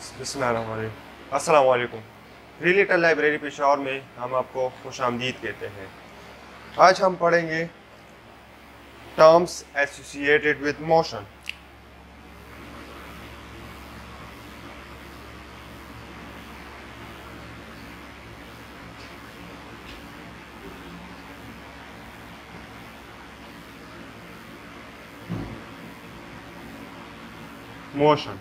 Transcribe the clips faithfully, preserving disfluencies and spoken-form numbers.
बिस्मिल्लाहिर्रहमानिर्रहीम। अस्सलाम वालेकुम। थ्री लिटल लाइब्रेरी पेशावर में हम आपको खुशामदीद कहते हैं। आज हम पढ़ेंगे terms associated with motion. Motion,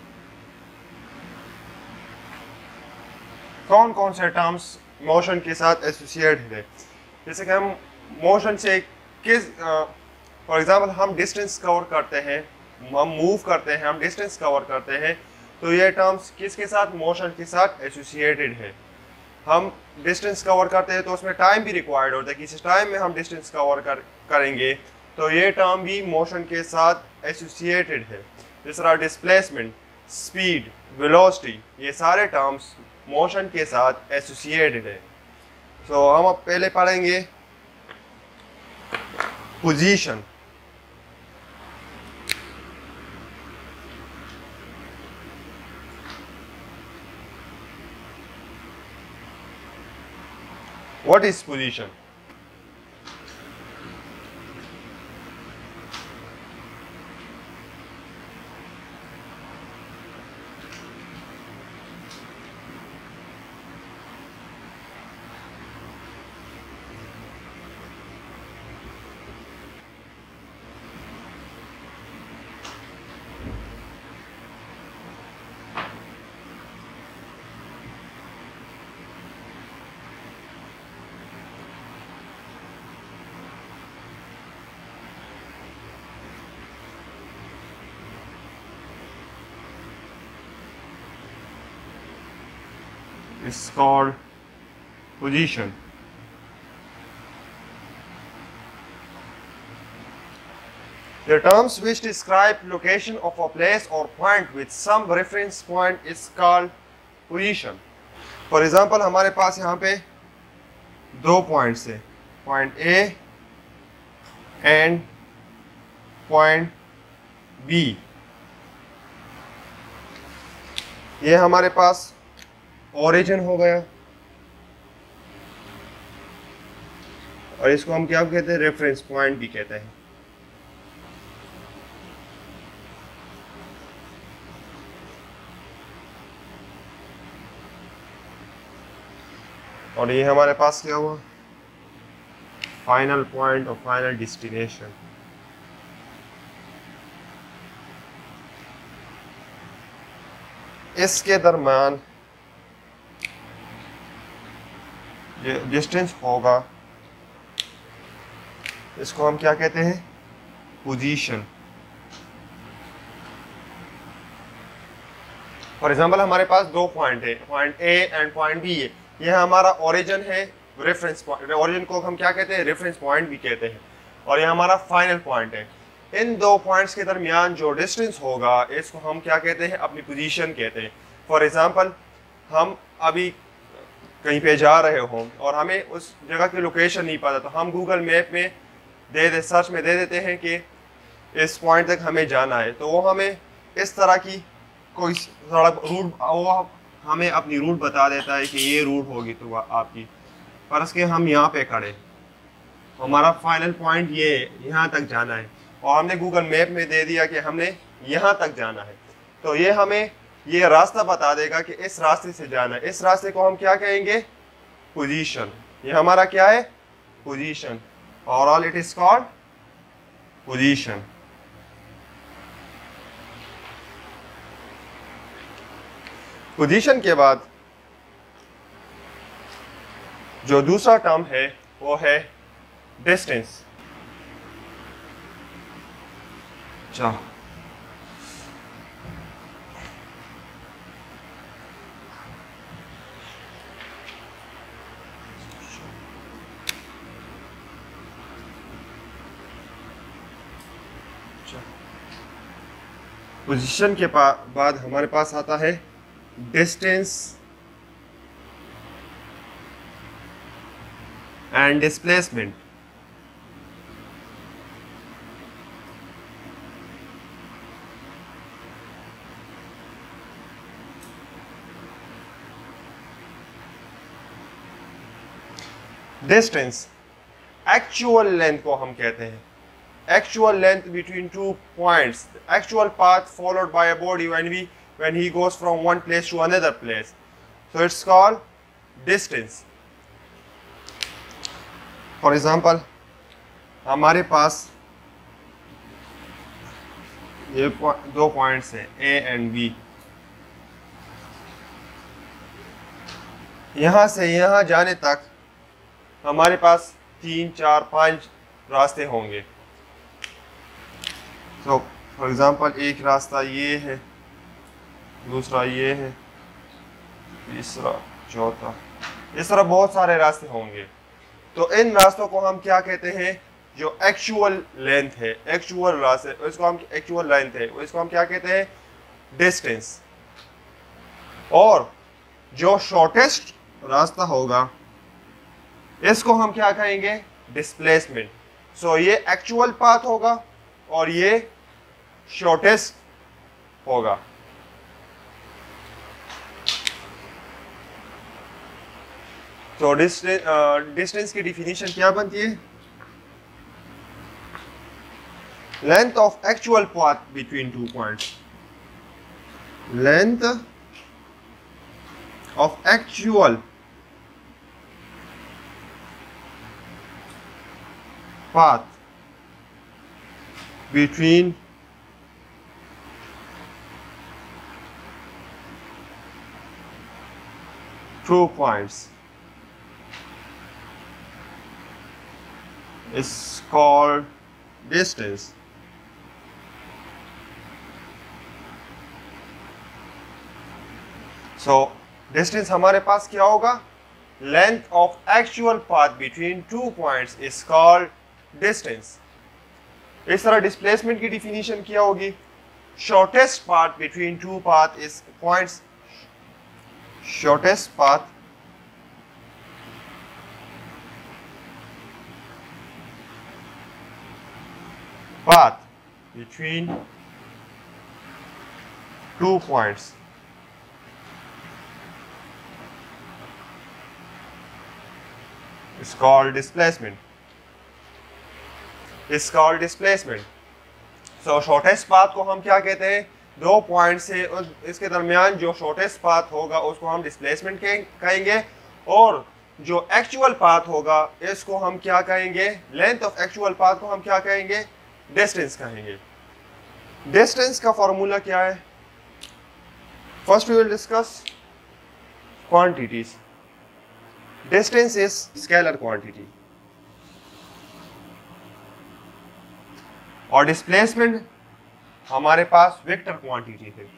कौन कौन से टर्म्स मोशन के साथ एसोसिएटेड है? जैसे कि हम मोशन से किस फॉर एग्जांपल हम डिस्टेंस कवर करते हैं, हम मूव करते हैं, हम डिस्टेंस कवर करते हैं, तो ये टर्म्स किसके साथ? मोशन के साथ एसोसिएटेड है। हम डिस्टेंस कवर करते हैं तो उसमें टाइम भी रिक्वायर्ड होता है, किसी टाइम में हम डिस्टेंस कवर कर करेंगे तो ये टर्म भी मोशन के साथ एसोसिएटेड है। जिस तरह डिस्प्लेसमेंट, स्पीड, वेलोसिटी, ये सारे टर्म्स मोशन के साथ एसोसिएटेड है। सो so, हम अब पहले पढ़ेंगे position. What is position? Is called position. The terms which describe location of a place or point with some reference point is called position. For example, हमारे पास यहाँ पे दो पॉइंट्स है, point A and point B. ये हमारे पास origin हो गया और इसको हम क्या कहते हैं? रेफरेंस पॉइंट भी कहते हैं। और ये हमारे पास क्या हुआ? फाइनल पॉइंट और फाइनल डेस्टिनेशन। इसके दरम्यान जो डिस्टेंस होगा इसको हम क्या कहते हैं? पोजीशन। फॉर एग्जांपल हमारे पास दो पॉइंट है, point A and point B है। यह हमारा ओरिजिन है, रेफरेंस पॉइंट। ओरिजिन को हम क्या कहते हैं? रेफरेंस पॉइंट भी कहते हैं। और यह हमारा फाइनल पॉइंट है। इन दो पॉइंट्स के दरमियान जो डिस्टेंस होगा इसको हम क्या कहते हैं? अपनी पोजीशन कहते हैं। फॉर एग्जांपल हम अभी कहीं पे जा रहे हो और हमें उस जगह की लोकेशन नहीं पता, तो हम गूगल मैप में दे दे सर्च में दे देते हैं कि इस पॉइंट तक हमें जाना है, तो वो हमें इस तरह की कोई सड़क रूट वो हमें अपनी रूट बता देता है कि ये रूट होगी तो आपकी। फर्ज के हम यहाँ पे खड़े, हमारा फाइनल पॉइंट ये यहाँ तक जाना है और हमने गूगल मैप में दे दिया कि हमने यहाँ तक जाना है, तो ये हमें ये रास्ता बता देगा कि इस रास्ते से जाना है। इस रास्ते को हम क्या कहेंगे? पोजीशन। ये हमारा क्या है? पोजीशन। और all it is called position. Position के बाद जो दूसरा टर्म है वो है डिस्टेंस। अच्छा, पोजीशन के बाद हमारे पास आता है distance and displacement. Distance, actual length को हम कहते हैं, actual length between two points, the actual path followed by a body when we when he goes from one place to another place, so it's called distance. For example, हमारे पास ये दो points हैं A and B, यहाँ से यहाँ जाने तक हमारे पास तीन चार पाँच रास्ते होंगे. तो फॉर एग्ज़ाम्पल एक रास्ता ये है, दूसरा ये है, तीसरा, चौथा, इस तरह बहुत सारे रास्ते होंगे. तो इन रास्तों को हम क्या कहते हैं? जो एक्चुअल लेंथ है, एक्चुअल रास्ते, इसको हम एक्चुअल लेंथ है, इसको हम क्या कहते हैं? डिस्टेंस. और जो शॉर्टेस्ट रास्ता होगा इसको हम क्या कहेंगे? डिस्प्लेसमेंट. सो ये एक्चुअल पाथ होगा और ये शॉर्टेस्ट होगा. तो डिस्टेंस की डिफिनीशन क्या बनती है? Length of actual path between two points. Length of actual path between two points is called distance. So distance हमारे पास क्या होगा? Length of actual path between two points is called distance. इस तरह डिस्प्लेसमेंट की डिफिनीशन क्या होगी? Shortest path between two path is points. Shortest path path between two points is called displacement. Is called displacement. So shortest path को हम क्या कहते हैं? दो पॉइंट से इसके दरमियान जो शॉर्टेस्ट पाथ होगा उसको हम डिस्प्लेसमेंट कहेंगे, और जो एक्चुअल पाथ होगा इसको हम क्या कहेंगे? लेंथ ऑफ एक्चुअल पाथ को हम क्या कहेंगे? डिस्टेंस कहेंगे. डिस्टेंस का फॉर्मूला क्या है? First we will discuss quantities. Distance is scalar quantity और डिस्प्लेसमेंट हमारे पास वेक्टर क्वांटिटी है.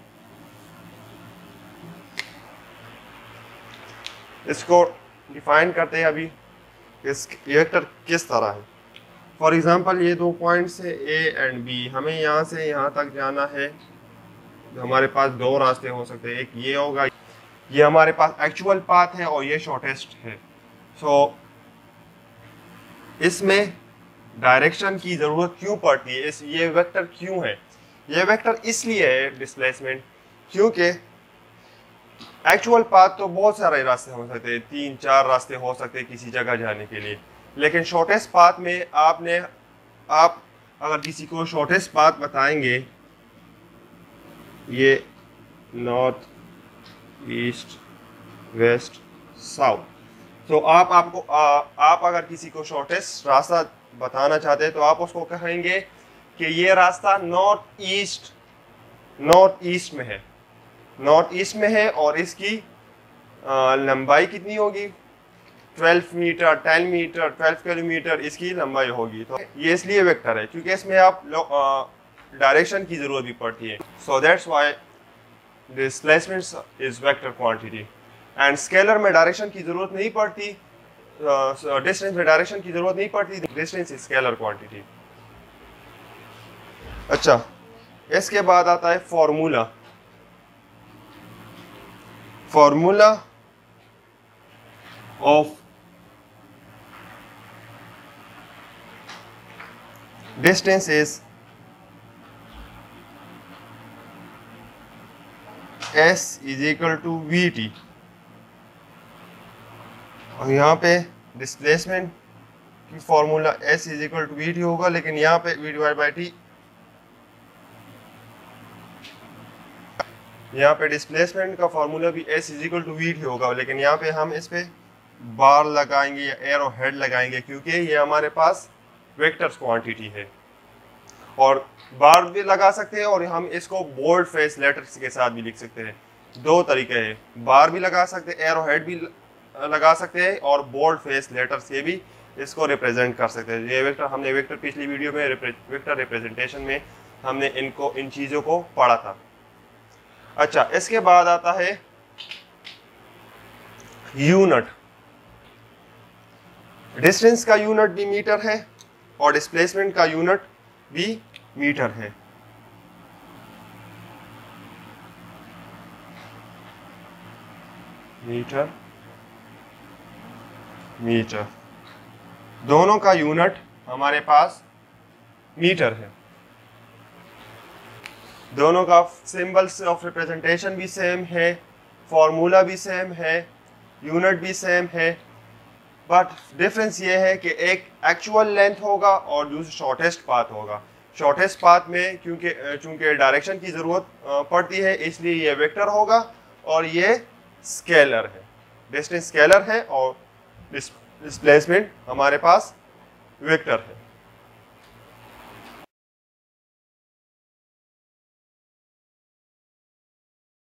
इसको डिफाइन करते हैं अभी इस वेक्टर किस तरह है. फॉर एग्जांपल ये दो पॉइंट्स है ए एंड बी, हमें यहाँ से यहाँ तक जाना है. हमारे पास दो रास्ते हो सकते हैं, एक ये होगा, ये हमारे पास एक्चुअल पाथ है और ये शॉर्टेस्ट है. सो so, इसमें डायरेक्शन की ज़रूरत क्यों पड़ती है? इस ये वेक्टर क्यों है? ये वेक्टर इसलिए है डिस्प्लेसमेंट क्योंकि एक्चुअल पाथ तो बहुत सारे रास्ते हो सकते हैं, तीन चार रास्ते हो सकते हैं किसी जगह जाने के लिए, लेकिन शॉर्टेस्ट पाथ में आपने आप अगर किसी को शॉर्टेस्ट पाथ बताएंगे, ये नॉर्थ ईस्ट वेस्ट साउथ, तो आप आपको आ, आप अगर किसी को शॉर्टेस्ट रास्ता बताना चाहते हैं तो आप उसको कहेंगे कि ये रास्ता नॉर्थ ईस्ट नॉर्थ ईस्ट में है, नॉर्थ ईस्ट में है और इसकी आ, लंबाई कितनी होगी? Twelve metre, ten metre, twelve kilometre इसकी लंबाई होगी. तो ये इसलिए वेक्टर है क्योंकि इसमें आप डायरेक्शन की ज़रूरत भी पड़ती है. So that's why displacement is vector quantity. And scalar में डायरेक्शन की ज़रूरत नहीं पड़ती, डिस्टेंस में डायरेक्शन की ज़रूरत नहीं पड़ती. Distance is scalar quantity. अच्छा, इसके बाद आता है formula. Formula of distance is S is equal to V T. और यहाँ पे डिस्प्लेसमेंट की formula S is equal to V T होगा, लेकिन यहाँ पे वी डिवाइड बाई टी, यहाँ पे डिस्प्लेसमेंट का फॉर्मूला भी S is equal to V T होगा, लेकिन यहाँ पे हम इस पे बार लगाएंगे या एरो हेड लगाएंगे क्योंकि ये हमारे पास वेक्टर्स क्वांटिटी है। और बार भी लगा सकते हैं और हम इसको बोल्ड फेस लेटर्स के साथ भी लिख सकते हैं। दो तरीके हैं, बार भी लगा सकते हैं, एरो हेड भी लगा सकते हैं और बोल्ड फेस लेटर से भी इसको रिप्रेजेंट कर सकते हैं। ये वेक्टर हमने वेक्टर पिछली वीडियो में वेक्टर रिप्रेजेंटेशन में हमने इनको इन चीज़ों को पढ़ा था। अच्छा, इसके बाद आता है यूनिट। डिस्टेंस का यूनिट भी मीटर है और डिस्प्लेसमेंट का यूनिट भी मीटर है। मीटर मीटर दोनों का यूनिट हमारे पास मीटर है। दोनों का सिंबल्स ऑफ रिप्रेजेंटेशन भी सेम है, फॉर्मूला भी सेम है, यूनिट भी सेम है, बट डिफरेंस ये है कि एक एक्चुअल लेंथ होगा और दूसरा शॉर्टेस्ट पाथ होगा। शॉर्टेस्ट पाथ में क्योंकि चूंकि डायरेक्शन की ज़रूरत पड़ती है इसलिए ये वेक्टर होगा और ये स्केलर है। डिस्टेंस स्केलर है और डिस्प्लेसमेंट हमारे पास वेक्टर है।